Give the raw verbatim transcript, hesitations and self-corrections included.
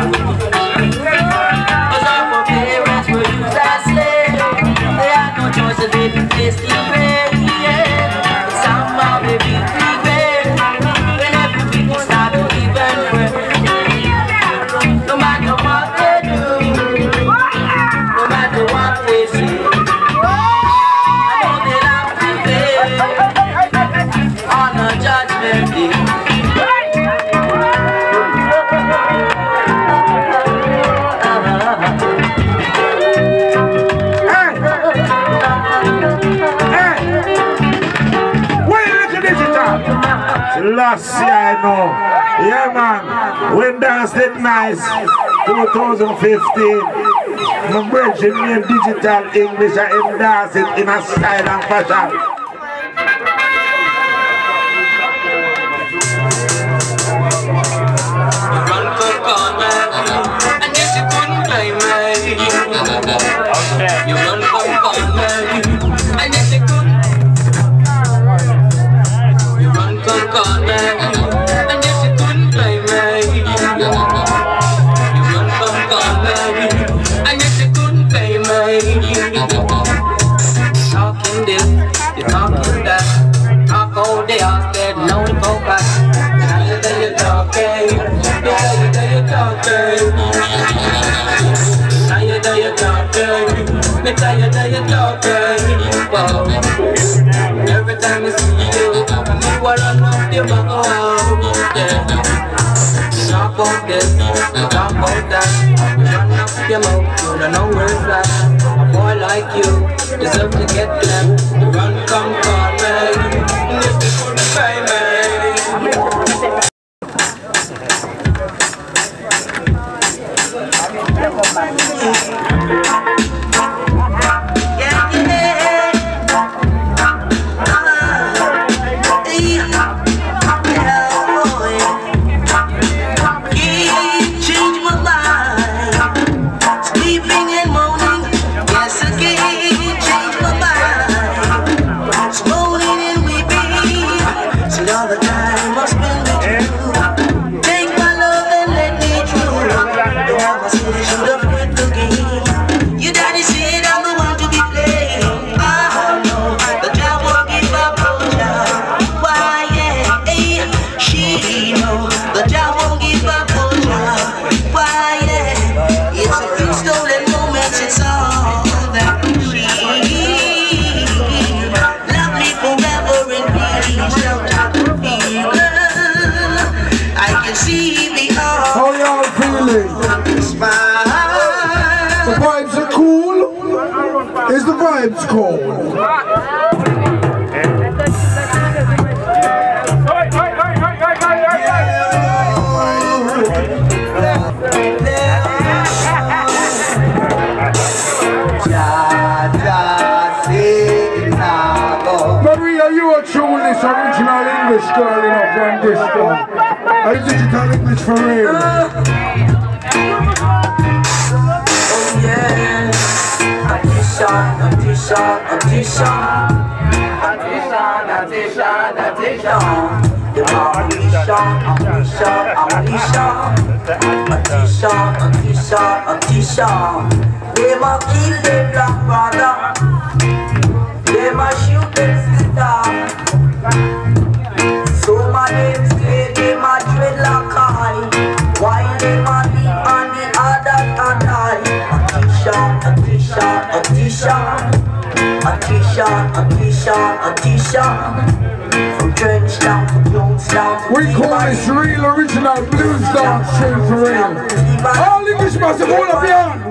Cause our parents were used as slaves. They had no choice, they didn't face the pain. Yeah. Somehow they feel regret when everything starts to even worse. No matter what they do, no matter what they say, I know they'll have to pay on a judgment day. Last year, I know. Yeah, man. When danced it nice. twenty fifteen. My brethren named Digital English. I am dancing in a style and fashion. Run for corner, and yes, you couldn't blame me. You run for corner, and yes, you couldn't. You run for corner, and yes, you couldn't blame me. You run for corner, and yes, you couldn't blame me. Talking this, you talking that, talk all day, I said no to go back. Now you say you're talking, yeah, you say you're talking. Now you say you're talking, me tell you that you're talking. Wow. Every time I see you, you are run up your mouth. Yeah. Talk about this, talk about that. You run up your mouth, you don't know where it's at. A boy like you deserve to get them. You run, come, call me, and if you couldn't pay me. The vibes are cool. Is the vibes cold? Maria, you are true with this original English girl enough from Bristol. Are you digital English for real? Addition, addition, addition, addition, addition. The ammunition, ammunition, ammunition. Addition, addition, addition. They ma kill the black brother. They ma shoot the sister. So my name's clear, they ma dreadlock high. While they ma leave on the other and die. Addition, addition, addition. Addition, addition, addition. From Trench down to Jonestown. We call this real original blues dance straight for real. All English massive, all of you.